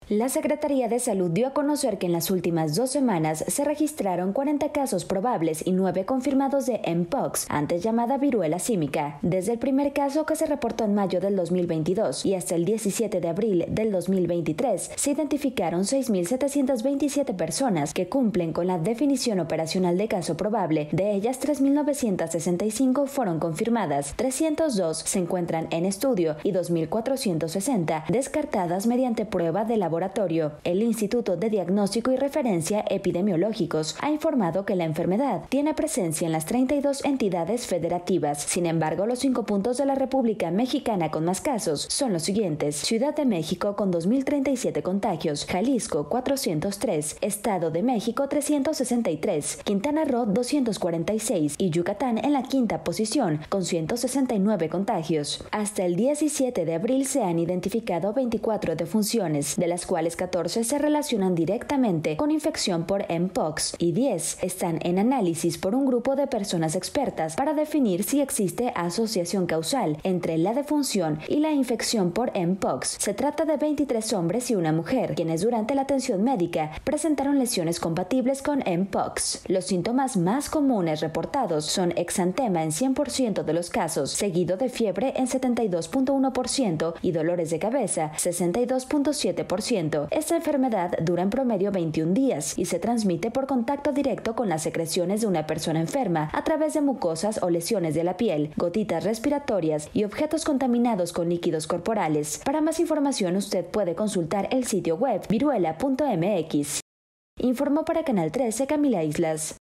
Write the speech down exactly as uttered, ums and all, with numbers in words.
La Secretaría de Salud dio a conocer que en las últimas dos semanas se registraron cuarenta casos probables y nueve confirmados de Mpox, antes llamada viruela símica. Desde el primer caso, que se reportó en mayo del dos mil veintidós, y hasta el diecisiete de abril del dos mil veintitrés, se identificaron seis mil setecientas veintisiete personas que cumplen con la definición operacional de caso probable. De ellas, tres mil novecientas sesenta y cinco fueron confirmadas, trescientos dos se encuentran en estudio y dos mil cuatrocientas sesenta descartadas mediante prueba de laboratorio. El Instituto de Diagnóstico y Referencia Epidemiológicos ha informado que la enfermedad tiene presencia en las treinta y dos entidades federativas. Sin embargo, los cinco puntos de la República Mexicana con más casos son los siguientes: Ciudad de México con dos mil treinta y siete contagios, Jalisco cuatrocientos tres, Estado de México trescientos sesenta y tres, Quintana Roo doscientos cuarenta y seis y Yucatán en la quinta posición con ciento sesenta y nueve contagios. Hasta el diecisiete de abril se han identificado veinticuatro defunciones, de las cuales catorce se relacionan directamente con infección por Mpox y diez están en análisis por un grupo de personas expertas para definir si existe asociación causal entre la defunción y la infección por Mpox. Se trata de veintitrés hombres y una mujer, quienes durante la atención médica presentaron lesiones compatibles con Mpox. Los síntomas más comunes reportados son exantema en cien por ciento de los casos, seguido de fiebre en setenta y dos punto uno por ciento y dolores de cabeza sesenta y dos punto siete por ciento. Esta enfermedad dura en promedio veintiún días y se transmite por contacto directo con las secreciones de una persona enferma a través de mucosas o lesiones de la piel, gotitas respiratorias y objetos contaminados con líquidos corporales. Para más información, usted puede consultar el sitio web viruela punto m x. Informó para Canal trece Camila Islas.